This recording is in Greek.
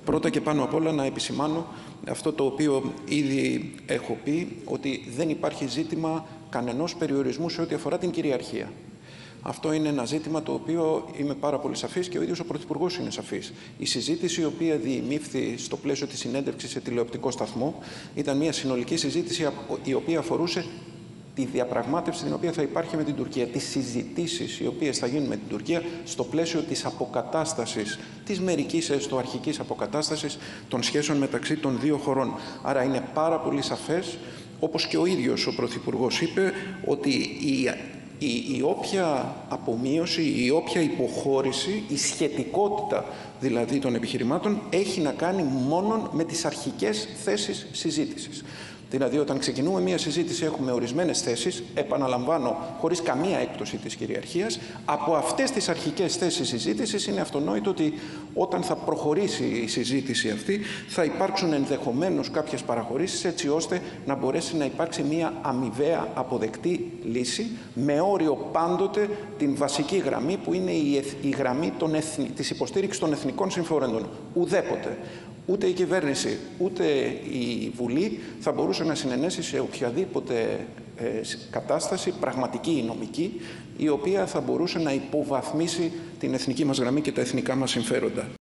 Πρώτα και πάνω απ' όλα να επισημάνω αυτό το οποίο ήδη έχω πει, ότι δεν υπάρχει ζήτημα κανενός περιορισμού σε ό,τι αφορά την κυριαρχία. Αυτό είναι ένα ζήτημα το οποίο είμαι πάρα πολύ σαφής και ο ίδιος ο Πρωθυπουργός είναι σαφής. Η συζήτηση η οποία διημήφθη στο πλαίσιο της συνέντευξης σε τηλεοπτικό σταθμό ήταν μια συνολική συζήτηση η οποία αφορούσε τη διαπραγμάτευση την οποία θα υπάρχει με την Τουρκία, τις συζητήσεις οι οποίες θα γίνουν με την Τουρκία στο πλαίσιο της αποκατάστασης, της μερικής έστω αρχικής αποκατάστασης των σχέσεων μεταξύ των δύο χωρών. Άρα είναι πάρα πολύ σαφές, όπως και ο ίδιος ο Πρωθυπουργός είπε, ότι η όποια απομείωση, η όποια υποχώρηση, η σχετικότητα δηλαδή των επιχειρημάτων έχει να κάνει μόνο με τις αρχικές θέσεις συζήτησης. Δηλαδή, όταν ξεκινούμε μία συζήτηση, έχουμε ορισμένες θέσεις, επαναλαμβάνω, χωρίς καμία έκπτωση της κυριαρχίας. Από αυτές τις αρχικές θέσεις συζήτησης είναι αυτονόητο ότι όταν θα προχωρήσει η συζήτηση αυτή, θα υπάρξουν ενδεχομένως κάποιες παραχωρήσεις, έτσι ώστε να μπορέσει να υπάρξει μία αμοιβαία αποδεκτή λύση, με όριο πάντοτε την βασική γραμμή που είναι η γραμμή της υποστήριξης των εθνικών συμφερόντων. Ουδέποτε ούτε η κυβέρνηση, ούτε η Βουλή θα μπορούσε να συνενέσει σε οποιαδήποτε κατάσταση, πραγματική ή νομική, η οποία θα μπορούσε να υποβαθμίσει την εθνική μας γραμμή και τα εθνικά μας συμφέροντα.